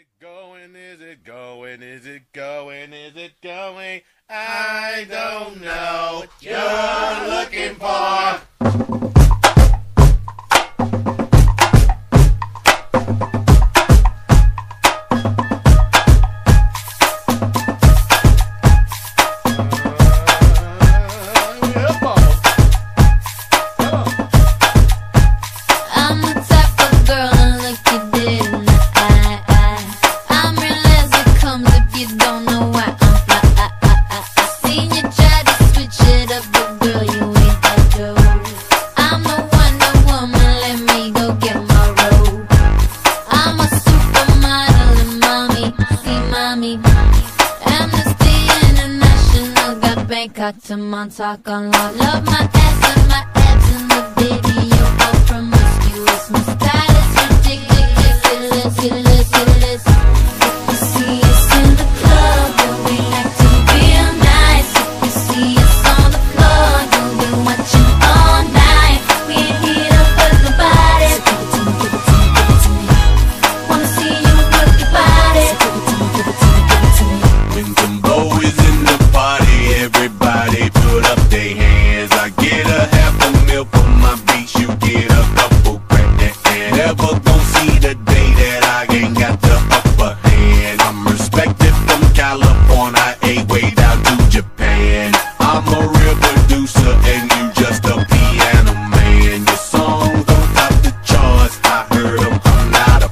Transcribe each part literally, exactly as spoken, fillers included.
it going? Is it going? Is it going? Is it going? I don't know what you're looking for. Got to Montauk on law. Love my ass and my abs and the baby. You go promiscuous. My style is ridiculous, ridiculous, ridiculous. If you see us in the club, you'll be acting real nice. If you see us on the floor, you'll be watching all night. We ain't here to hurt nobody. So give it to me, give it to me, give it to me. Wanna see you work your body. So give it to me, give it to me, give it to me. When Timbo is in the party, everybody put up their hands. I get a half a mil for my beats, you get a couple grand. Never gon' see the day that I ain't got the upper hand. I'm respected from California, A way down to Japan. I'm a real producer and you just a piano man. Your songs don't top the charts, I heard them, I'm not a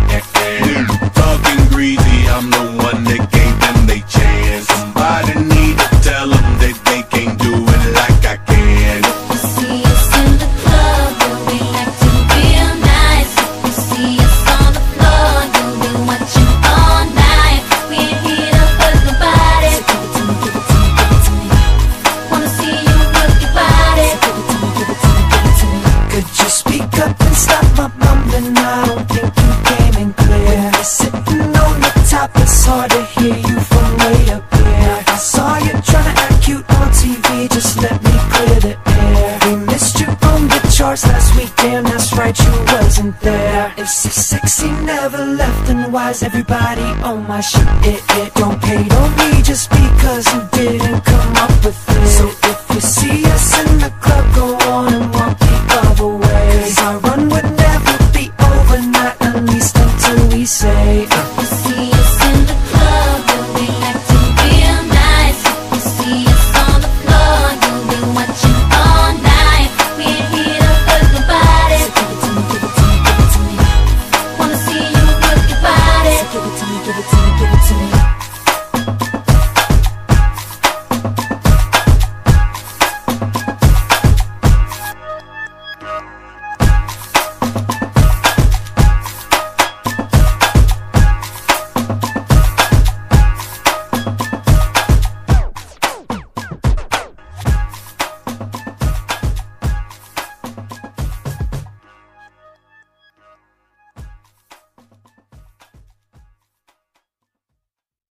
fan. Talking greasy, I'm the one that gave them they chance. Somebody need to tell them that they can't do it like I can. If you see us in the club, you'll be acting real nice. If you see us on the floor, you'll be watching all night. We ain't here to hurt nobody. So give it to me, give it to me, give it to me. Wanna see you work your body. So give it to me, give it to me, give it to me. Could you speak up and stop my mumbling? I don't think you came in clear. When you're sitting on the top, it's hard to hear you from way up here. I saw you trying to act cute on T V, just let me clear the air. We missed you on the charts last week, damn that's right, you wasn't there. If so sexy never left, then why is everybody on my shit? It, it don't hate on me just because you didn't come up with it. So if you see us in the club, go on and walk the other way. Cause our run would never be over, not at least until we say uh,